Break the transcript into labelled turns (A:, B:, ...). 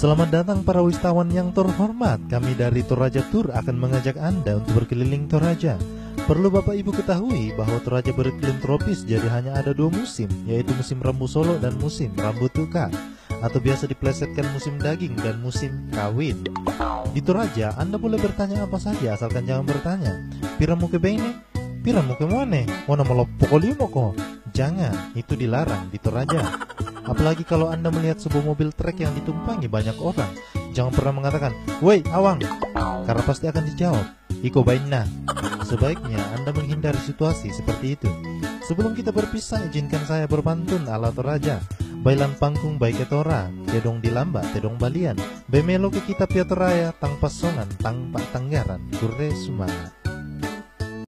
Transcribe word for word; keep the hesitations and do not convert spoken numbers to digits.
A: Selamat datang para wisatawan yang terhormat. Kami dari Toraja Tour akan mengajak Anda untuk berkeliling Toraja. Perlu Bapak Ibu ketahui bahwa Toraja beriklim tropis, jadi hanya ada dua musim, yaitu musim rambu solo dan musim rambu tuka, atau biasa diplesetkan musim daging dan musim kawin. Di Toraja, Anda boleh bertanya apa saja asalkan jangan bertanya, "Pira mau ke bene? Pira mau ke mana? Wana mau pokolimo ko?" Jangan, itu dilarang di Toraja. Apalagi kalau Anda melihat sebuah mobil trek yang ditumpangi banyak orang, jangan pernah mengatakan, "Woi, awang," karena pasti akan dijawab, "Iko bainna." Sebaiknya Anda menghindari situasi seperti itu. Sebelum kita berpisah, izinkan saya berpantun ala Toraja. Bailan pangkung baik ketora, tedong dilamba, tedong balian, bemelo ke kita pia Toraya, tang pasongan, tang pak tanggaran, kure semangat.